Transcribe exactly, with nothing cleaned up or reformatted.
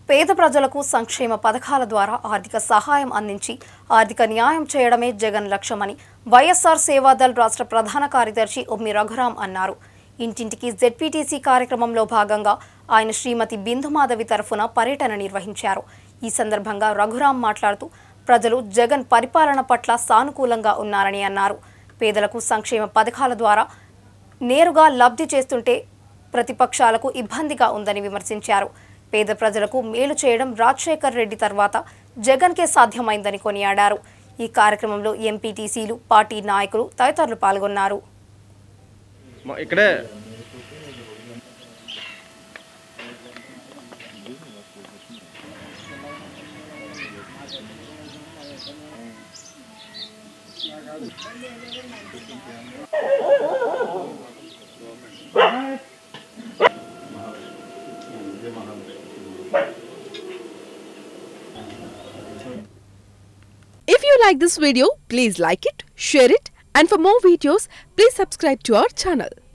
పేద ప్రజలకు సంక్షేమ పథకాల ద్వారా ఆర్థిక సహాయం అందించి ఆర్థిక న్యాయం చేయడమే జగన్ లక్ష్యమని వైఎస్ఆర్ సేవాదల్ రాష్ట్ర ప్రధాన కార్యదర్శి ఉమ్మి రఘురాం అన్నారు. ఇంటింటికి జెడ్పీటీసీ కార్యక్రమంలో భాగంగా ఆయన శ్రీమతి బిందుమాధవి తరఫున పర్యటన నిర్వహించారు. ఈ సందర్భంగా రఘురాం మాట్లాడుతూ ప్రజలు జగన్ పరిపాలన పట్ల సానుకూలంగా ఉన్నారని అన్నారు. పేదలకు సంక్షేమ పథకాల ద్వారా నేరుగా లబ్ధి చేస్తుంటే ప్రతిపక్షాలకు ఇబ్బందిగా ఉందని విమర్శించారు. పేద ప్రజలకు మేలు చేయడం రాజశేఖర్ రెడ్డి తర్వాత జగన్కే సాధ్యమైందని కొనియాడారు. ఈ కార్యక్రమంలో ఎంపీటీసీలు, పార్టీ నాయకులు తదితరులు పాల్గొన్నారు. ఇక్కడే If you like this video, please like it, share it, and for more videos, please subscribe to our channel.